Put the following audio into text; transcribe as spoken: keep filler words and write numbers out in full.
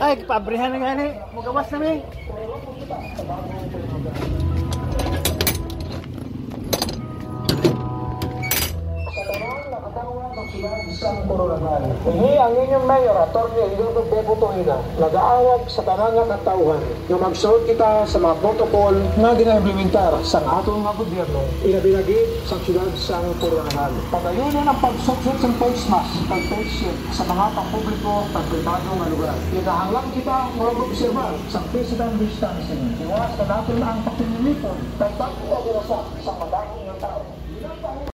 Ay, pabrihan na nga ni. Magawas na mi. Isang Coronadal. Ini ang inyong mayor, Atty. Eduardo Bebo Toina, nag-aawag sa tanang nga katauhan nga magsuot kita sa mga protocol nga gina-implementar sa atong mga gobyerno inabinagid sa siyudad sang Coronadal. Pagayunan ang pagsuot sa face mask, pag-face shield sa mga pampubliko at pribado nga lugar. Kinahanglan kita mag-obserbar sa physical distancing. Iwas na natin ang pagpinilipon, tagtag o sa madaming ng tao.